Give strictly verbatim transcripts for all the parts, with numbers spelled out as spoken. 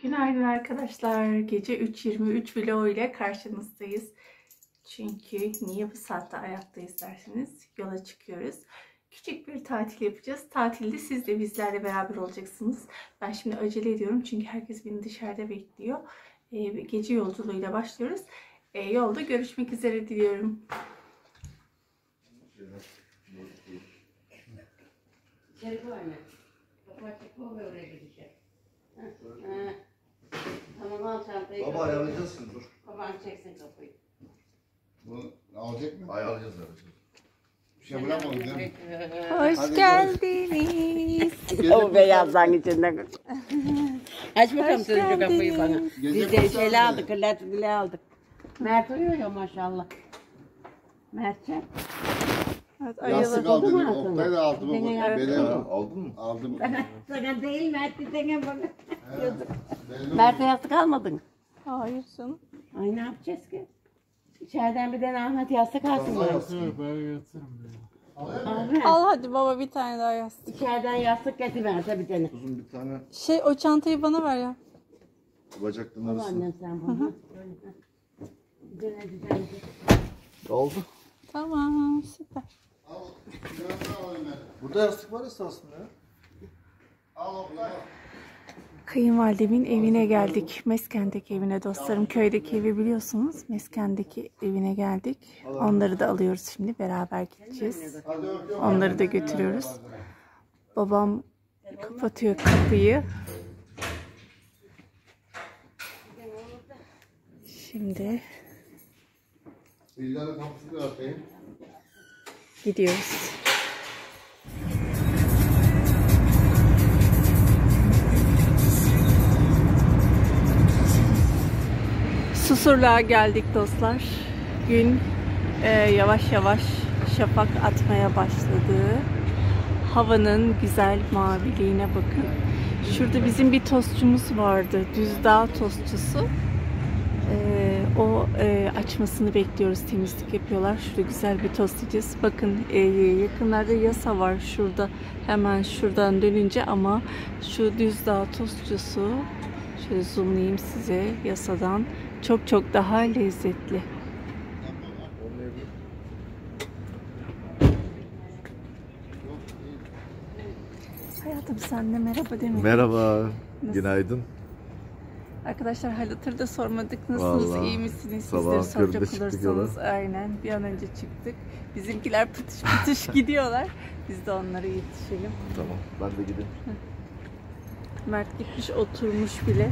Günaydın arkadaşlar. Gece üç yirmi üç vlog ile karşınızdayız. Çünkü niye bu saatte ayaktayız derseniz yola çıkıyoruz. Küçük bir tatil yapacağız. Tatilde siz de bizlerle beraber olacaksınız. Ben şimdi acele ediyorum çünkü herkes beni dışarıda bekliyor. Ee, gece yolculuğuyla başlıyoruz. Ee, yolda görüşmek üzere diliyorum. İçeri koyma. Kapat çıkma ve oraya gidecek. Tamam al çantayı. Baba ayarlayacağız şimdi dur. Baban çeksin kapıyı. Bunu alacak mı? Ayarlayacağız arayacağız. Bir şey bırakmadım değil mi? Hoş Hadi geldiniz. O beyazdan içinden. Aç bakalım Hoş çocuk kapıyı bana. Gece Biz de kurtardı. şeyle aldık, kırlat bile aldık. Mert uyuyor ya maşallah. Mertcan. Evet, Yastık ayılı. aldım. mu altını? Oktay da aldı Bir tane baba. yastık Beni al. aldın mı? Aldım. Sana, sana değil Mert bir tane bana. Benim- Mert'e yastık almadın. Hayır canım. Ay ne yapacağız ki? İçeriden bir tane Ahmet yastık alsın Vallahi bana. yastık. Ben yatarım ya. Ahmet. Al hadi baba bir tane daha yastık. İçeriden yastık getir Mert'e bir tane. Uzun bir tane Şey o çantayı bana ver ya. bacakların Al arasında. annem sen bunu. Böyle, ha. Bir tane bir tane. Oldu. Tamam süper. Al. Biraz daha alayım ben. Burada yastık var esasında ya. Al Oktay. Kayınvalidemin evine geldik. Mesken'deki evine dostlarım. Köydeki evi biliyorsunuz. Mesken'deki evine geldik. Onları da alıyoruz şimdi. Beraber gideceğiz. Hadi öpüyorum. Onları da götürüyoruz. Babam kapatıyor kapıyı. Şimdi Villanın kapısını da atayım. gidiyoruz. Susurluğa geldik dostlar. Gün e, yavaş yavaş şafak atmaya başladı. Havanın güzel maviliğine bakın. Şurada bizim bir tostçumuz vardı. Düzdağ tostçusu. E, o e, açmasını bekliyoruz. Temizlik yapıyorlar. Şurada güzel bir tost yiyeceğiz. Bakın e, yakınlarda yasa var. Şurada hemen şuradan dönünce ama şu Düzdağ tostçusu şöyle zoomlayayım size yasadan. Çok çok daha lezzetli. Hayatım sen de merhaba demedin. Merhaba. Nasıl? Günaydın. Arkadaşlar hal hatır da sormadık. Nasılsınız? Vallahi İyi misiniz? sabahın Sizleri soracak köründe çıktık olursanız. Aynen. Bir an önce çıktık. Bizimkiler pıtış pıtış gidiyorlar. Biz de onlara yetişelim. Tamam. Ben de gideyim. Mert gitmiş oturmuş bile.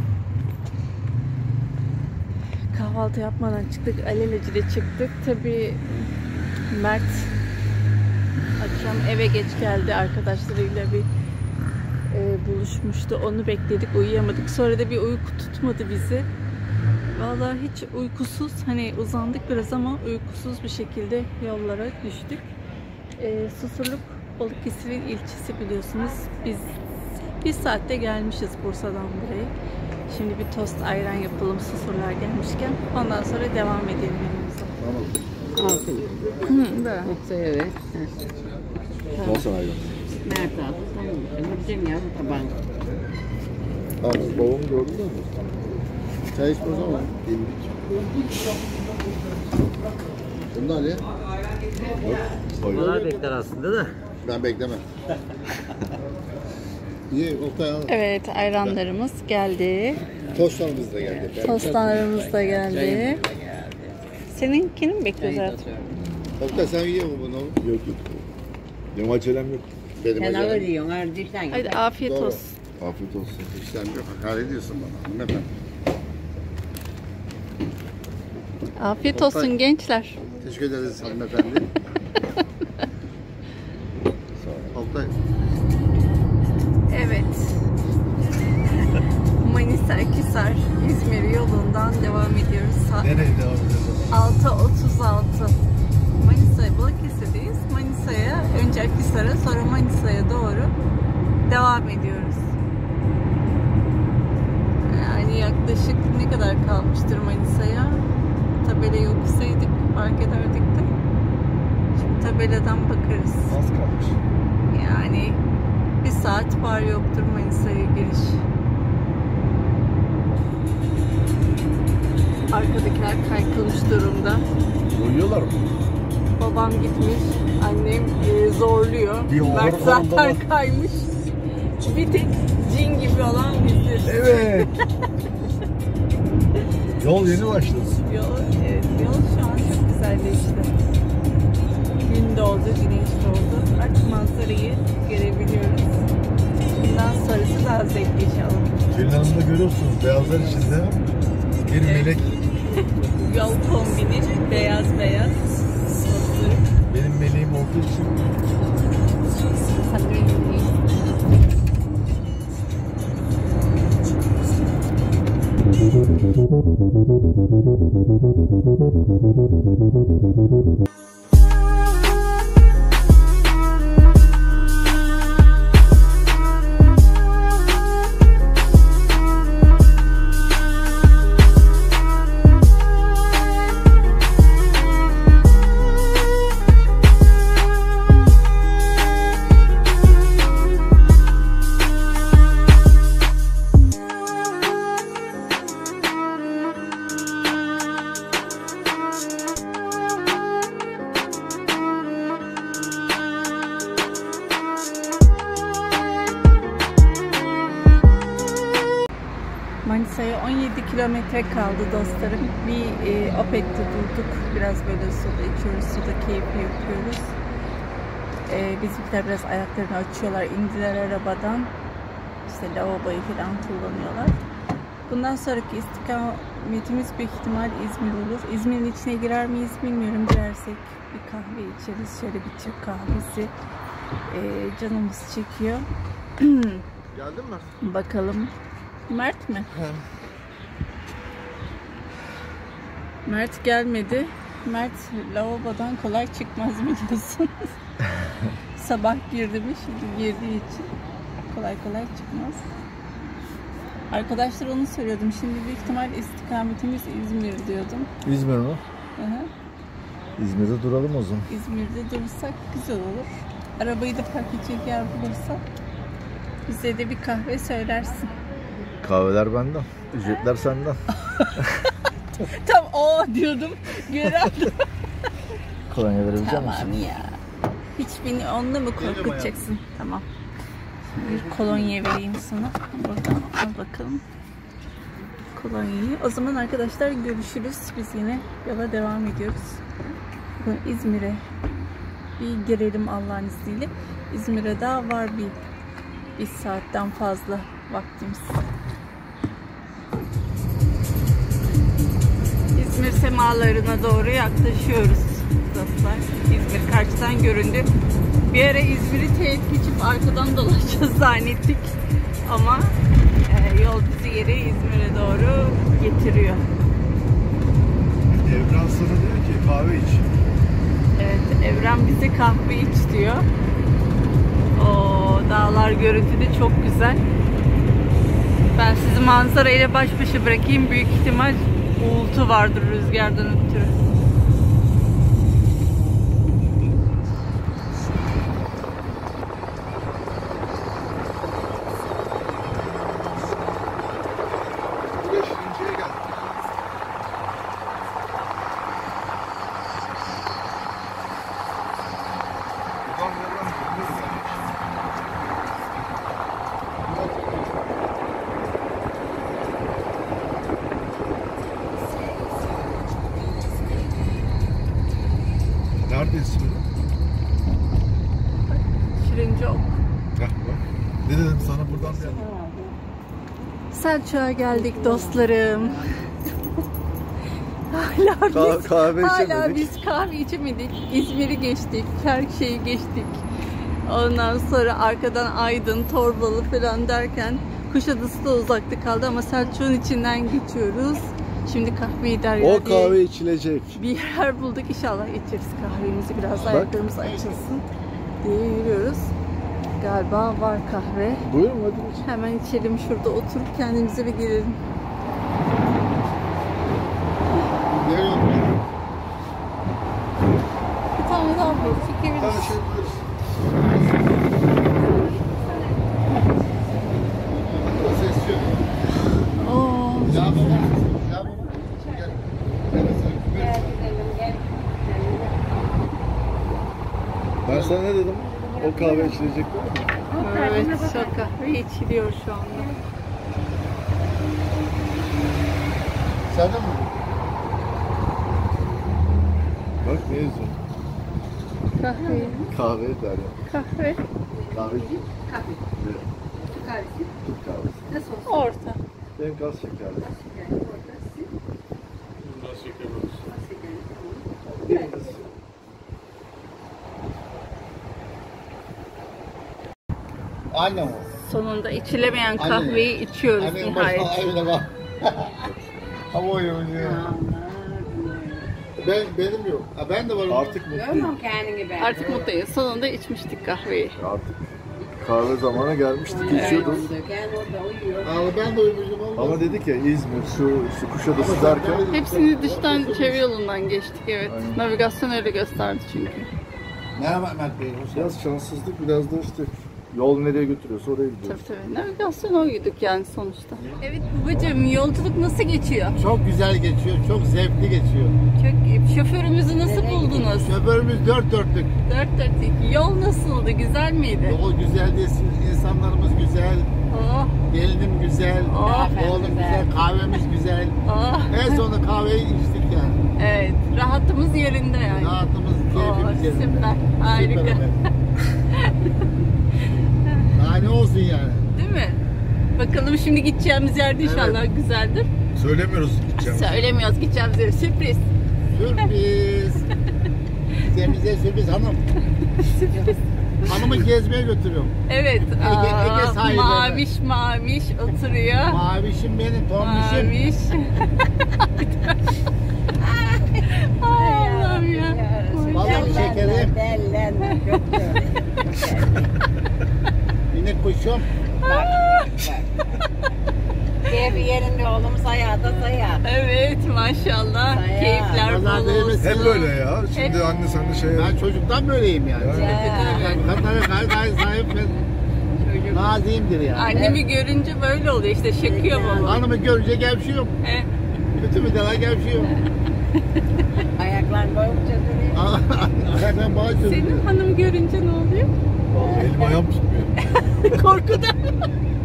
Kahvaltı yapmadan çıktık. Alelacele çıktık. Tabii Mert akşam eve geç geldi. Arkadaşlarıyla bir e, buluşmuştu. Onu bekledik. Uyuyamadık. Sonra da bir uyku tutmadı bizi. Vallahi hiç uykusuz. Hani uzandık biraz ama uykusuz bir şekilde yollara düştük. E, Susurluk Balıkesir'in ilçesi biliyorsunuz. Biz bir saatte gelmişiz Bursa'dan buraya. Şimdi bir tost ayran yapalım Susurluğa gelmişken. Ondan sonra devam edelim yolumuza. Tamam. Altın. Hı, böyle. Yoksa evet. Olsun ayran. Mert aldı. Tamam. Vuracağım ya bu tabağı. Abi babamı gördün mü? Çay içmez ama. Demlik. Bunda Ali. Onlar bekler aslında da. Ben beklemem. İyi Oktay al. Evet ayranlarımız geldi. Tostlarımız da geldi. Ben- Tostlarımız da geldi. Seninkini mi bekliyoruz zaten? Oktay sen yiyor mu bunu? Yok yok. Benim acelem yok. Benim Sen acelem ağır yok. yiyorsun. Ağır değilsen Hadi git. afiyet Doğru. olsun. Afiyet olsun. İşlem yok. Hakaret ediyorsun bana. Hanımefendi. Afiyet olsun gençler. Teşekkür ederiz hanımefendi. Oktay. Evet. Manisa Akhisar İzmir yolundan devam ediyoruz. Saat Nereye devam ediyoruz? altı otuz altı. Manisa Balıkesir'deyiz. Manisa'ya önce Akhisar'a sonra Manisa'ya doğru devam ediyoruz. Yani yaklaşık ne kadar kalmıştır Manisa'ya? Tabelayı okusaydık fark ederdik de. Şimdi tabeladan bakarız. Az kalmış. Yani bir saat var yoktur Manisa'ya giriş. Arabalar kaykılmış durumda. Uyuyorlar mı? Babam gitmiş, annem e, zorluyor. Bir hor Mert horulda zaten bak. kaymış. Bir tek cin gibi olan biziz. Evet. Yol yeni başladı. Yol, evet, yol şu an çok güzelleşti. Gün doğdu, güneş doğdu. Artık manzarayı görebiliyoruz. Bundan sonrası daha zevkli inşallah. Gelin Hanım'da görüyorsunuz beyazlar içinde bir Evet. melek. Yol kombini, beyaz beyaz. Dostlarım. Benim meleğim olduğu için Hadi benim iyi. Manisa'ya on yedi kilometre kaldı dostlarım. Bir e, Opet'te durduk. Biraz böyle soda içiyoruz, soda keyfi yapıyoruz. E, bizimkiler biraz ayaklarını açıyorlar, indiler arabadan. İşte lavaboyu falan kullanıyorlar. Bundan sonraki istikametimiz büyük ihtimal İzmir olur. İzmir'in içine girer miyiz bilmiyorum. Girersek bir kahve içeriz. Şöyle bir Türk kahvesi. E, canımız çekiyor. geldin mi? Bakalım. Mert mi? He. Mert gelmedi. Mert lavabodan kolay çıkmaz biliyorsunuz. Sabah girdi mi, şimdi girdiği için kolay kolay çıkmaz. Arkadaşlar onu söylüyordum. Şimdi büyük ihtimal istikametimiz İzmir diyordum. İzmir mi? Hı hı. İzmir'de duralım o zaman. İzmir'de durursak güzel olur. Arabayı da park edecek yer bulursak bize de bir kahve söylersin. Kahveler benden. Ücretler senden. Tam o diyordum. Göremedim. Kolonya verebilecek Tamam misin? ya. Hiç beni onunla mı korkutacaksın? Tamam. Bir kolonya vereyim sana. Buradan al bakalım. Kolonyayı. O zaman arkadaşlar görüşürüz. Biz yine yola devam ediyoruz. Bugün İzmir'e bir girelim Allah'ın izniyle. İzmir'e daha var bir bir saatten fazla vaktimiz. İzmir semalarına doğru yaklaşıyoruz dostlar. İzmir karşıdan göründü. Bir ara İzmir'i teğet geçip arkadan dolaşacağız zannettik. Ama e, yol bizi geri İzmir'e doğru getiriyor. Evren sana diyor ki kahve iç. Evet, Evren bize kahve iç diyor. O dağlar görüntüde çok güzel. Ben sizi manzarayla baş başa bırakayım. Büyük ihtimal uğultu vardır rüzgardan ötürü. Buraya Şirince'ye gel. Buradan Evren gidiyoruz yani. Neredeyiz şimdi? Şirinceok. Heh, bak. Ne dedim sana buradan bir yana. Selçuk'a geldik dostlarım. Hala biz, Kah- kahve hala içemedik. biz kahve içemedik. İzmir'i geçtik, her şeyi geçtik. Ondan sonra arkadan Aydın, Torbalı falan derken Kuşadası da uzakta kaldı ama Selçuk'un içinden geçiyoruz. Şimdi kahveyi Derya O diye kahve içilecek. bir yer bulduk. İnşallah içeriz kahvemizi. Biraz Bak. ayaklarımız açılsın diye yürüyoruz. Galiba var kahve. Buyurun hadi iç. Hemen içelim, şurada oturup kendimize bir gelelim. Bir tane daha bul, çekebiliriz. şey Oo, Ya baba. Ya baba. Gel. sana ne dedim? O kahve içilecek değil mi? Evet, şu kahve içiliyor şu anda. Sen de mi? Bak ne yazıyor? Kahve. Kahve der ya. Kahve. Kahveci? Kahve. Evet. Türk kahvesi. Türk kahvesi. Nasıl olsun? Orta. Benim gaz şekerli. Yani orada sizin. Biraz şeker olsun. Az şekerli, tamam. Biriniz. Annem o. Sonunda içilemeyen Anne. kahveyi içiyoruz Annem nihayet. başına evine bak. Ama oynuyor ya. Allah. Ben, benim yok. Ha, ben de varım. Artık mutluyum. Görmüyorum kendini ben. Artık mutluyuz. Sonunda içmiştik kahveyi. Artık kahve zamanı gelmiştik. Evet. İçiyorduk. Gel orada uyuyor. Ama ben de uyumuşum ama. Ama dedik ya İzmir, şu işte Kuşadası derken. Hepsini dıştan çevre yolundan geçtik, evet. Aynen. Navigasyon öyle gösterdi çünkü. Merhaba Mert Bey. Biraz şanssızlık, biraz da işte yol nereye götürüyorsa oraya gidiyoruz. Tabii tabii. Navigasyon uyduk yani sonuçta. Evet babacığım, yolculuk nasıl geçiyor? Çok güzel geçiyor, çok zevkli geçiyor. Çok, şoförümüzü nasıl buldunuz? Şoförümüz dört dörtlük. Dört dörtlük. Yol nasıldı? Güzel miydi? Yol güzeldi, insanlarımız güzel, Oh, gelinim güzel, Oh. oğlum güzel, kahvemiz güzel. oh. En sonunda kahveyi içtik yani. Evet, rahatımız yerinde yani. Rahatımız, keyfimiz Oh, yerinde. süper, harika. Süper efendim. Daha ne olsun yani. Değil mi? Bakalım şimdi gideceğimiz yerde inşallah güzeldir. Söylemiyoruz gideceğim. Söylemiyoruz gideceğimiz yere. Sürpriz. Sürpriz. Bize, bize sürpriz hanım. Sürpriz. Hanımı gezmeye götürüyorum. Evet. Ege- aa, Ege sahillerine. maviş maviş oturuyor. Mavişim benim, tombişim. Maviş. Ay Allah'ım ya. Vallahi şekerim. Dellenme. Minik kuşum. Bak. Keyfi yerinde oğlum sayağı da sayağı. Evet maşallah. Bayağı. Keyifler bol Nazar değmesin. olsun. Hep böyle ya. Şimdi Hep- anne sen de şey... Ben çocuktan böyleyim yani. Ya. Yani kadınlara karşı sahip ben Çocuk. naziyimdir yani. Annemi görünce böyle oluyor işte, şakıyor baba. Hanımı görünce gevşiyorum. He. Bütün müdahale gevşiyorum. Ayaklar boyunca duruyor. Ayaklarım bağ Senin çözülüyor. hanım görünce ne oluyor? Vallahi elim ayağım tutmuyor. Korkudan mı?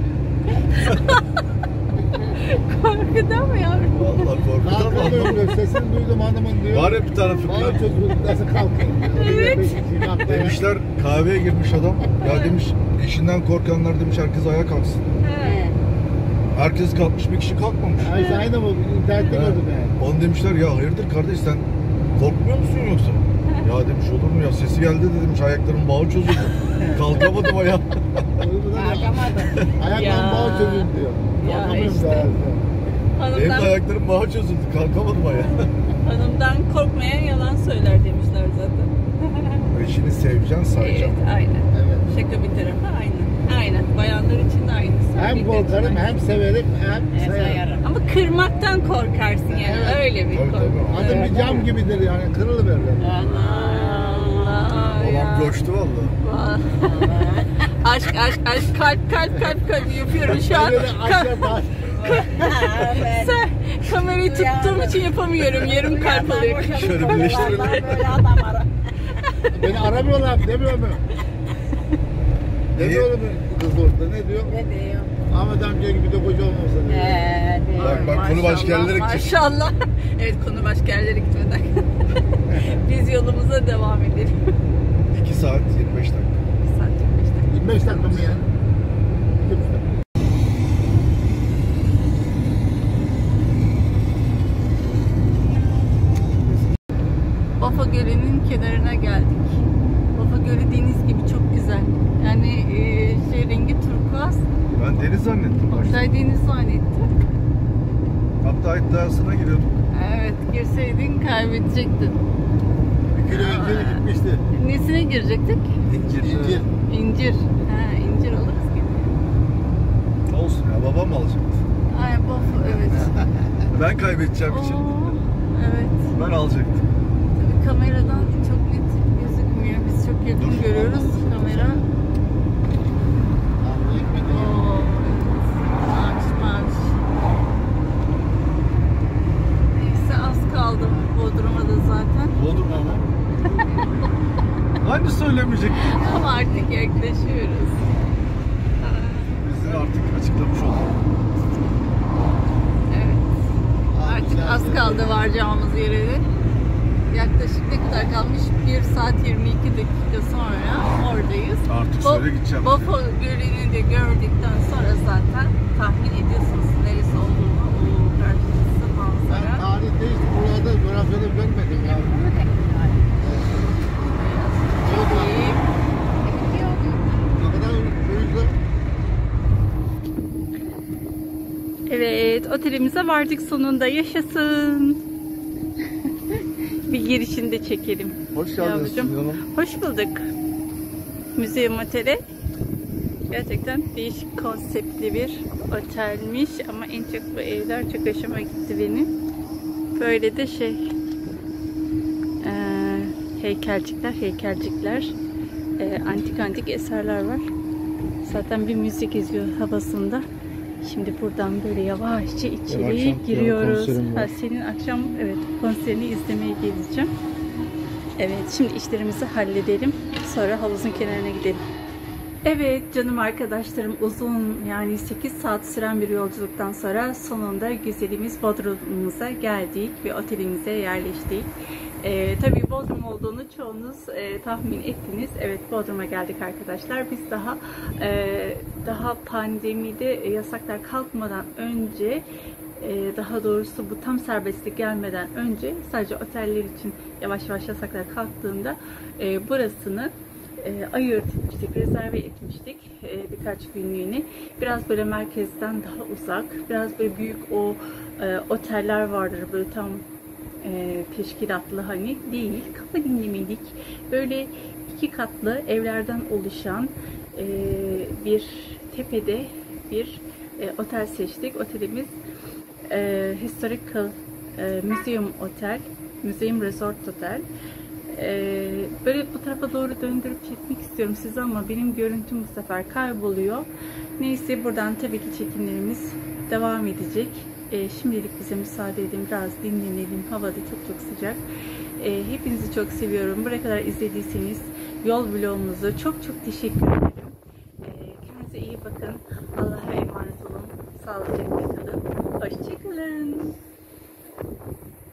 Korkudan mı yavrum? Vallahi korkudan Kalkamıyorum diyor. Sesini duydum hanımın diyor. Var ya bir tane Bağ fıkra. çözülüyor. Nasıl kalkayım? Evet. Demişler kahveye girmiş adam. Ya demiş eşinden korkanlar demiş herkes ayağa kalksın. He. Herkes kalkmış bir kişi kalkmamış. Ayşe aynı mı? İnternette Ha. gördüm yani. Onu demişler ya hayırdır kardeş sen korkmuyor musun yoksa? Ya demiş olur mu ya sesi geldi de demiş ayaklarım bağı çözüldü. Kalkamadım ayağa. Kalkamadım. Ayaklarım Ya. bağ çözüldü diyor. Ya Kalkamıyorum işte. daha. Benim de Hanımdan, ayaklarım bağı çözüldü. Kalkamadım ayağa. hanımdan korkmayan yalan söyler demişler zaten. Eşini seveceksin, Evet, sayacaksın. aynen. Evet. Şaka bir tarafa aynen. Aynen. Bayanlar için de aynısı. Hem Erkekler için korkarım de hem severim hem Ne sayarım. sayarım. Ama kırmaktan korkarsın yani. Evet. Öyle bir Tabii, korku. tabii. Adım bir cam gibidir yani kırılıverir. Allah ya. Babam coştu valla. Vah. Aşk aşk aşk kalp kalp kalp kalp yapıyorum şu an. Böyle Ka- aşağı baş. Sen kamerayı tuttuğum için yapamıyorum. Yarım kalp oluyor. Şöyle birleştirelim. Böyle adam ara. Beni aramıyorlar demiyor mu? Demiyor mu kız orada ne diyor? Ne diyor? Ahmet amca gibi de koca olmasa diyor. Ee, diyor. Bak bak konu başka yerlere gidecek. Maşallah. Evet konu başka yerlere gitmeden. Biz yolumuza devam edelim. iki saat yirmi beş dakika. Bir saat yirmi beş dakika. yirmi beş dakika mı ya? İki buçuk dakika. Bafa Gölü'nün kenarına geldik. Bafa Gölü deniz gibi çok güzel. Yani e, şey rengi turkuaz. Ben deniz zannettim başta. Oktay deniz zannetti. Hatta iddiasına giriyorduk. Evet girseydin kaybedecektin. Bir kilo önce de gitmişti. Nesine girecektik? İncir. İncir. İncir. Ha, incir alırız gibi. Olsun ya babam alacaktı. Ay Bafa evet. Ben kaybedeceğim için Oo, evet. ben alacaktım. Tabii kameradan çok net gözükmüyor. Biz çok yakın Dur. görüyoruz kamera. Abi gitmedi ya. Oo, maviş maviş. Neyse az kaldı Bodrum'a da zaten. Olur mu ama? Hangisi söylemeyecektim. Ama artık yaklaşıyoruz. Bizi artık açıklamış olduk. Evet. Artık az kaldı varacağımız yere de. Yaklaşık ne kadar kalmış? bir saat yirmi iki dakika sonra oradayız. Artık Bo- söyle gideceğim. Bafo Gölü'nü de gördükten sonra zaten tahmin ediyorsunuz neresi olduğunu. O karşısı Ben manzara. tarihte hiç burada coğrafyada görmedim ya. Çok iyi. Ne kadar büyükler. Evet, otelimize vardık sonunda. Yaşasın. Bir girişini de çekelim. Hoş geldiniz Yavrucuğum. Sümeyye Hanım. Hoş bulduk. Müzeum Oteli. Gerçekten değişik konseptli bir otelmiş ama en çok bu evler çok hoşuma gitti benim. Böyle de şey e, heykelcikler, heykelcikler, e, antik antik eserler var. Zaten bir müzik geziyor havasında. Şimdi buradan böyle yavaşça içeri akşam giriyoruz. konserim var. Ha, senin akşam evet konserini izlemeye geleceğim. Evet, şimdi işlerimizi halledelim. Sonra havuzun kenarına gidelim. Evet canım arkadaşlarım, uzun yani sekiz saat süren bir yolculuktan sonra sonunda güzelimiz Bodrum'umuza geldik ve otelimize yerleştik. Ee, tabii Bodrum olduğunu çoğunuz e, tahmin ettiniz. Evet, Bodrum'a geldik arkadaşlar. Biz daha e, daha pandemide yasaklar kalkmadan önce, e, daha doğrusu bu tam serbestlik gelmeden önce sadece oteller için yavaş yavaş yasaklar kalktığında e, burasını E, ayırt etmiştik, rezerve etmiştik e, birkaç günlüğüne. Biraz böyle merkezden daha uzak, biraz böyle büyük o e, oteller vardır böyle tam e, teşkilatlı hani değil, kafa dinlemelik. Böyle iki katlı evlerden oluşan e, bir tepede bir e, otel seçtik. Otelimiz e, Historical e, Museum Otel, Museum Resort Otel. Ee, böyle bu tarafa doğru döndürüp çekmek istiyorum size ama benim görüntüm bu sefer kayboluyor. Neyse, buradan tabii ki çekimlerimiz devam edecek. Ee, şimdilik bize müsaade edin, biraz dinlenelim. Hava da çok çok sıcak. Ee, hepinizi çok seviyorum. Buraya kadar izlediyseniz yol vlogumuzu çok çok teşekkür ederim. Ee, kendinize iyi bakın. Allah'a emanet olun. Sağlıcakla kalın. Hoşçakalın.